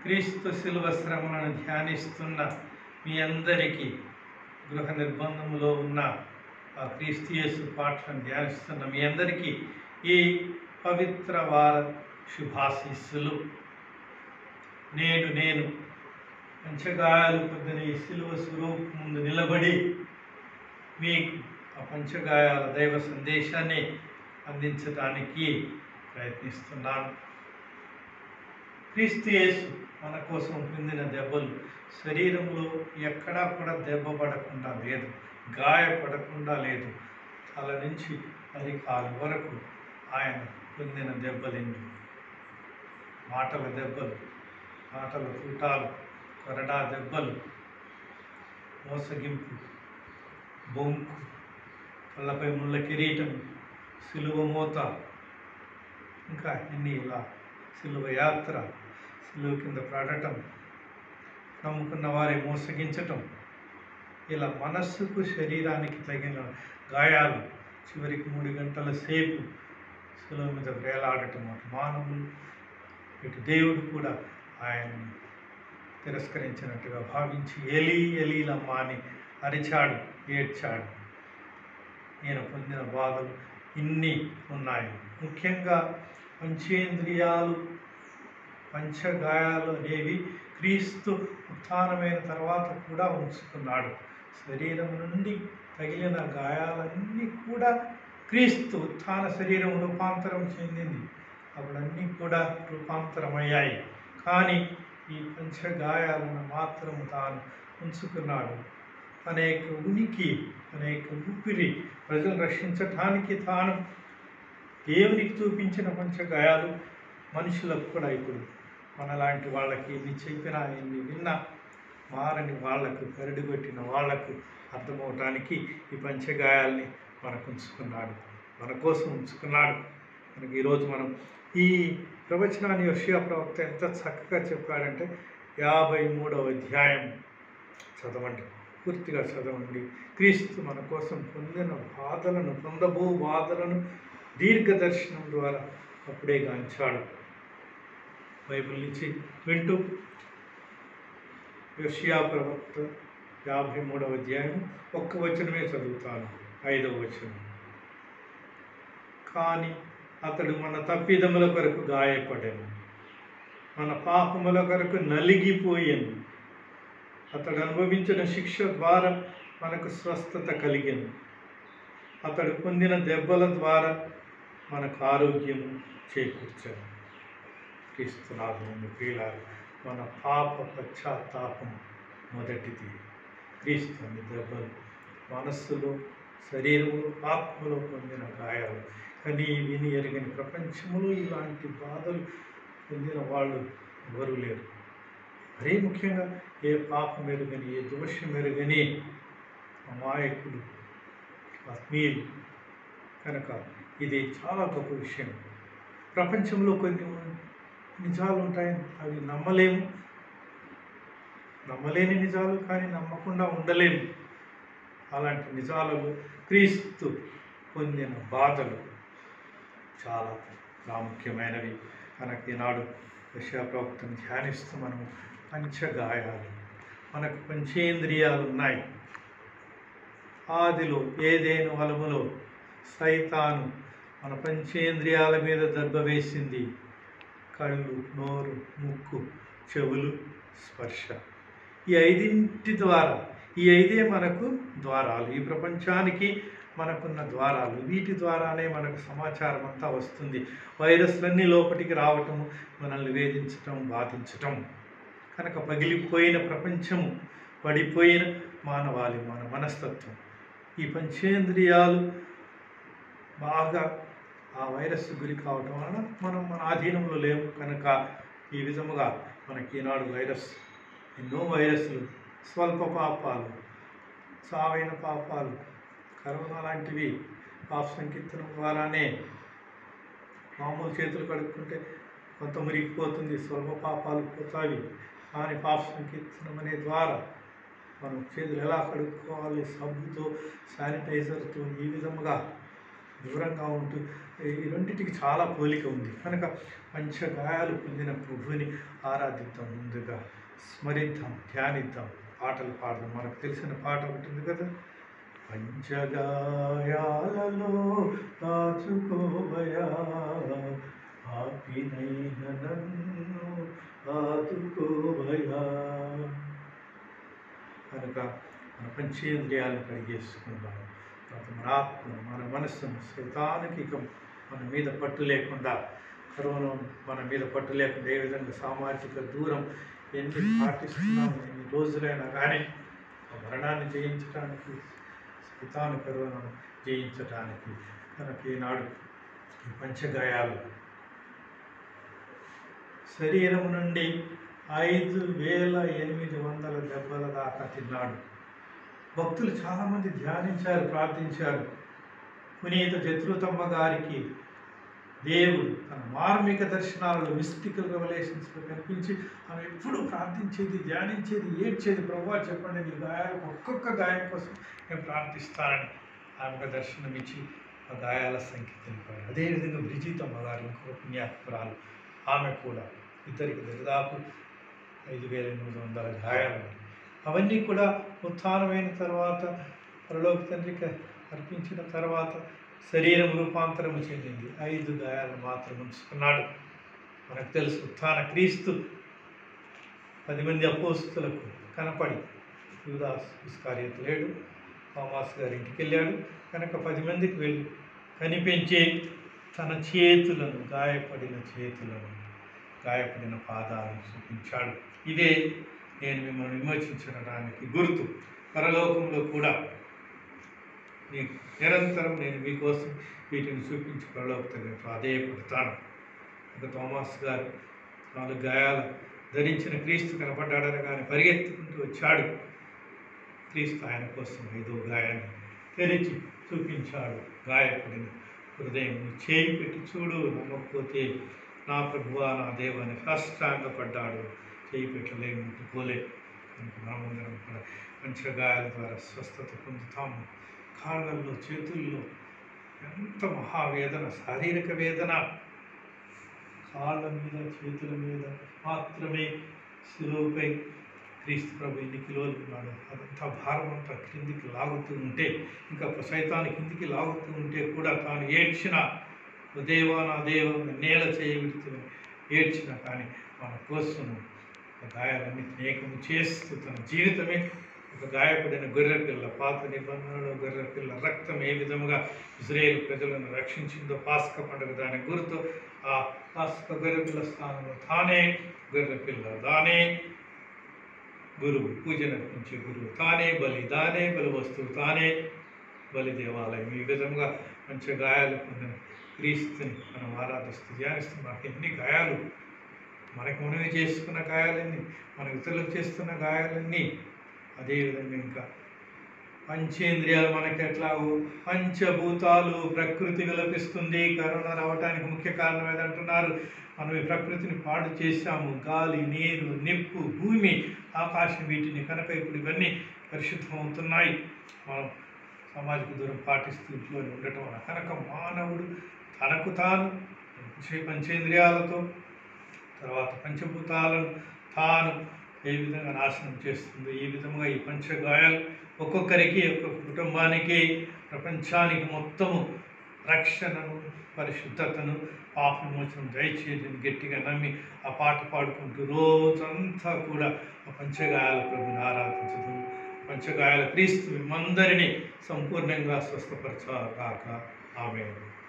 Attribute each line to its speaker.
Speaker 1: క్రీస్తు శిలువ శ్రమలను ధ్యానిస్తున్న మీ అందరికీ, గృహ నిర్బంధంలో ఉన్న ఆ క్రీస్తు యేసు పాటలను ధ్యానిస్తున్న మీ అందరికీ ఈ పవిత్ర వార శుభాశీస్సులు. నేను పంచగాయాలు పొందిన ఈ శిలువ స్వరూపం ముందు నిలబడి మీకు ఆ పంచగాయాల దైవ సందేశాన్ని అందించడానికి ప్రయత్నిస్తున్నాను. క్రీస్తు యేసు మన కోసం పొందిన దెబ్బలు శరీరంలో ఎక్కడా కూడా దెబ్బ పడకుండా లేదు, గాయపడకుండా లేదు. తల నుంచి అరికాలు వరకు ఆయన పొందిన దెబ్బలెన్ని. మాటల దెబ్బలు, మాటల తూటాలు, కొరడా దెబ్బలు, మోసగింపు, బొంకు, కళ్ళపై ముళ్ళ కిరీటం, సిలువ మోత, ఇంకా ఎన్ని ఇలా సిలువ యాత్ర, సిలువ కింద పడటం, నమ్ముకున్న వారి మోసగించటం, ఇలా మనస్సుకు శరీరానికి తగిన గాయాలు. చివరికి 3 గంటల సేపు సిలువ మీద వేలాడటం. మానవులు ఇటు దేవుడు కూడా ఆయన్ని తిరస్కరించినట్టుగా భావించి ఎలీ ఎలీలమ్మా అని అరిచాడు, ఏడ్చాడు. ఈయన పొందిన బాధలు ఇన్ని ఉన్నాయి. ముఖ్యంగా పంచేంద్రియాలు, పంచగాయాలు అనేవి క్రీస్తు ఉత్థానమైన తర్వాత కూడా ఉంచుకున్నాడు. శరీరం నుండి తగిలిన గాయాలన్నీ కూడా క్రీస్తు ఉత్థాన శరీరం రూపాంతరం చెందింది. అప్పుడన్నీ కూడా రూపాంతరమయ్యాయి. కానీ ఈ పంచగాయాలను మాత్రం తాను ఉంచుకున్నాడు. అనేక ఉనికి, అనేక ఊపిరి, ప్రజలు రక్షించటానికి తాను దేవునికి చూపించిన పంచగాయాలు మనుషులకు కూడా ఇప్పుడు మనలాంటి వాళ్ళకి ఎన్ని చెప్పినా ఎన్ని విన్నా మారని వాళ్లకు, కరడిగొట్టిన వాళ్లకు అర్థమవటానికి ఈ పంచగాయాల్ని మనకు ఉంచుకున్నాడు, మన కోసం ఉంచుకున్నాడు. మనకి ఈరోజు మనం ఈ ప్రవచనాన్ని యెషయా ప్రవక్త ఎంత చక్కగా చెప్పాడంటే 53వ అధ్యాయం చదవండి, పూర్తిగా చదవండి. క్రీస్తు మన కోసం పొందిన బాధలను, పొందబో బాధలను దీర్ఘదర్శనం ద్వారా అప్పుడే గాంచాడు. బైబిల్ నుంచి వింటూ యెషయా ప్రవక్త 53వ అధ్యాయం 1 వచనమే చదువుతాను, 5వ వచనం. కానీ అతడు మన తప్పిదముల కొరకు గాయపడాను, మన పాపముల కొరకు నలిగిపోయాను. అతడు అనుభవించిన శిక్ష ద్వారా మనకు స్వస్థత కలిగాను. అతడు పొందిన దెబ్బల ద్వారా మనకు ఆరోగ్యం చేకూర్చాను. క్రీస్తునాథుని ప్రియులారా, మన పాప పశ్చాత్తాపం మొదటిది. క్రీస్తుని దెబ్బలు మనస్సులో, శరీరంలో, ఆత్మలో పొందిన గాయాలు. కానీ విని ఎరగని ప్రపంచంలో ఇలాంటి బాధలు పొందిన వాళ్ళు ఎవరు లేరు. మరీ ముఖ్యంగా ఏ పాపం ఎరుగని, ఏ దోషం ఎరుగని అమాయకులు, ఆత్మీయులు. కనుక ఇది చాలా గొప్ప విషయం. ప్రపంచంలో కొన్ని నిజాలు ఉంటాయి, అవి నమ్మలేని నిజాలు, కానీ నమ్మకుండా ఉండలేము. అలాంటి నిజాలలో క్రీస్తు పొందిన బాధలు చాలా ప్రాముఖ్యమైనవి. కనుక ఈనాడు యెషయా ప్రవక్తను ధ్యానిస్తూ మనము పంచగాయాలు, మనకు పంచేంద్రియాలు ఉన్నాయి. ఆదిలో ఏదేను వలములో సైతాను మన పంచేంద్రియాల మీద దెబ్బ వేసింది. కళ్ళు, నోరు, ముక్కు, చెవులు, స్పర్శ. ఈ 5 ద్వారా, ఈ 5 మనకు ద్వారాలు, ఈ ప్రపంచానికి మనకున్న ద్వారాలు. వీటి ద్వారానే మనకు సమాచారం అంతా వస్తుంది. వైరస్లన్నీ లోపలికి రావటము, మనల్ని వేధించటం, బాధించటం. కనుక పగిలిపోయిన ప్రపంచము, పడిపోయిన మానవాళి, మన మనస్తత్వం, ఈ పంచేంద్రియాలు బాగా ఆ వైరస్ గురి కావటం వలన మనం మన ఆధీనంలో లేవు. కనుక ఈ విధముగా మనకి ఈనాడు ఎన్నో వైరస్లు, స్వల్ప పాపాలు, సావైన పాపాలు, కరోనా లాంటివి పాప సంకీర్తనం ద్వారానే. మామూలు చేతులు కడుక్కుంటే కొంత మురిగిపోతుంది, స్వల్ప పాపాలు పోతాయి. కానీ పాప సంకీర్తనం అనే ద్వారా మనం చేతులు ఎలా కడుక్కోవాలి, సబ్బుతో, శానిటైజర్తో, ఈ విధముగా దూరంగా ఉంటూ ఈ రెండింటికి చాలా పోలిక ఉంది. కనుక పంచగాయాలు పొందిన ప్రభువుని ఆరాధిద్దాం, ముందుగా స్మరిద్దాం, ధ్యానిద్దాం, పాటలు పాడదాం. మనకు తెలిసిన పాట ఉంటుంది కదా, పంచగాయాలలో దాచుకోవయా పాపినైన నన్ను ఆదుకోవయా. కనుక మన పంచేంద్రియాలను కడిగేసుకుందాం. మన ఆత్మను, మన మనస్సును సైతానికి ఇక మన మీద పట్టు లేకుండా, కరోనా మన మీద పట్టు లేకుండా ఏ విధంగా సామాజిక దూరం ఎన్ని పాటిస్తున్నాము, ఎన్ని రోజులైనా కానీ మరణాన్ని జయించడానికి, సైతాను కరోనాను జయించడానికి కనుక ఈనాడు ఈ పంచగాయాలు శరీరం నుండి 5,800 దెబ్బల దాకా తిన్నాడు. భక్తులు చాలామంది ధ్యానించారు, ప్రార్థించారు. పునీత జత్రుతమ్మ గారికి దేవుడు తన మార్మిక దర్శనాలలో, మిస్టికల్ రెవల్యూషన్స్లో కనిపించి ఆమె ఎప్పుడూ ప్రార్థించేది, ధ్యానించేది, ఏడ్చేది, ప్రభువా చెప్పండి నీ గాయాలు, ఒక్కొక్క గాయం కోసం నేను ప్రార్థిస్తానని ఆమెకు దర్శనం ఇచ్చి ఆ గాయాల సంఖ్య తెలిపారు. అదేవిధంగా బ్రిజితమ్మ గారు ఇంకొక పుణ్యాత్మురాలు, ఆమె కూడా ఇద్దరికి దాదాపు 5,800 గాయాలు. అవన్నీ కూడా ఉత్థానమైన తర్వాత, పరలోక తండ్రికి అర్పించిన తర్వాత శరీరం రూపాంతరము చెందింది. 5 గాయాలు మాత్రం ఉంచుకున్నాడు. మనకు తెలుసు, ఉత్థాన క్రీస్తు 10 మంది అపోస్తులకు కనపడి, యూదాస్ ఇస్కారియోతు లేడు, థోమాస్ గారి ఇంటికి వెళ్ళాడు కనుక 10 మందికి వెళ్ళి కనిపించి తన చేతులను, గాయపడిన చేతులను, గాయపడిన పాదాలను చూపించాడు. ఇదే నేను మిమ్మల్ని విమోచించడానికి గుర్తు. పరలోకంలో కూడా నిరంతరం నేను మీకోసం వీటిని చూపించి పరలోకతని ప్రాధేయపడతాను. ఒక థోమాస్ గారు 4 గాయాలు ధరించిన క్రీస్తు కనపడ్డాడని కానీ పరిగెత్తుకుంటూ వచ్చాడు. క్రీస్తు ఆయన కోసం 5వ గాయాన్ని తెరిచి చూపించాడు. గాయపడిన హృదయం చేయి పెట్టి చూడు, నమ్మకపోతే నా ప్రభువా నా దేవాన్ని సాష్టాంగపడ్డాడు. చేయి పెట్టలేము, ముట్టుకోలే. మనమందరం కూడా పంచగాయాల ద్వారా స్వస్థత పొందుతాము. కాళ్ళల్లో, చేతుల్లో ఎంత మహావేదన, శారీరక వేదన. కాళ్ళ మీద, చేతుల మీద మాత్రమే శిలువపై క్రీస్తు ప్రభు ఎన్ని కిలోలు ఉన్నాడు, అదంతా భారం అంతా కిందికి లాగుతూ ఉంటే, ఇంకా సైతాన్ని కిందికి లాగుతూ ఉంటే కూడా తాను ఏడ్చిన, దేవా నా దేవా నేల చేయబడుతూ ఏడ్చిన కానీ మన కోసము గాయాలన్నీ ఏకము చేస్తూ తన జీవితమే ఒక గాయపడిన గొర్రెపిల్ల, పాత నిబంధనలో గొర్రెపిల్ల రక్తం ఏ విధముగా ఇజ్రాయేల్ ప్రజలను రక్షించిందో పాస్క పండుగ దాని గుర్తు. ఆ పాస్క గొర్రెపిల్ల స్థానంలో తానే గొర్రెపిల్ల, తానే గురువు, పూజ నడిపించే గురువు, తానే బలి, తానే బలి వస్తువు, తానే బలి దేవాలయం. ఈ విధంగా మంచి గాయాలు పొందిన క్రీస్తుని మనం ఆరాధిస్తూ ధ్యానిస్తూ, మనకి ఎన్ని గాయాలు, మనకు మనమే చేసుకున్న గాయాలన్నీ, మన ఇతరులకు చేస్తున్న గాయాలన్నీ. అదేవిధంగా ఇంకా పంచేంద్రియాలు మనకి ఎట్లాగో, పంచభూతాలు ప్రకృతి విలపిస్తుంది. కరోనా రావడానికి ముఖ్య కారణం ఏదంటున్నారు, మనం ఈ ప్రకృతిని పాడు చేశాము. గాలి, నీరు, నిప్పు, భూమి, ఆకాశం, వీటిని కనుక ఇప్పుడు ఇవన్నీ పరిశుద్ధం అవుతున్నాయి. మనం సామాజిక దూరం పాటిస్తూ ఇంట్లో ఉండటం వల్ల కనుక మానవుడు తనకు తాను పంచేంద్రియాలతో, తర్వాత పంచభూతాలను తాను ఏ విధంగా నాశనం చేస్తుందో, ఈ విధంగా ఈ పంచగాయాలు ఒక్కొక్కరికి, ఒక్కొక్క కుటుంబానికి, ప్రపంచానికి మొత్తము రక్షణను, పరిశుద్ధతను, పాప విమోచనం దయచేయని గట్టిగా నమ్మి ఆ పాట పాడుకుంటూ రోజంతా కూడా ఆ పంచగాయాల ప్రభుని ఆరాధించదు. పంచగాయాల క్రీస్తు మిమ్మందరినీ సంపూర్ణంగా స్వస్థపరచాక. ఆమేన్.